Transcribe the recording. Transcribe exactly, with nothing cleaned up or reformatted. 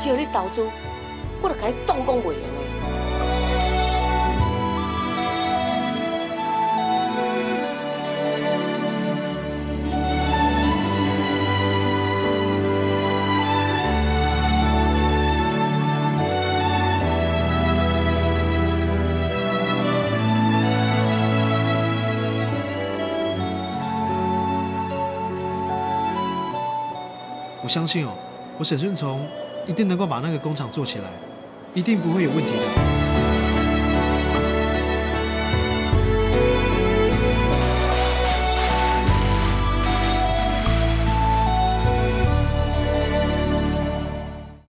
只要你投资，我就甲你挡讲袂用的。 我相信哦，我沈顺从一定能够把那个工厂做起来，一定不会有问题的。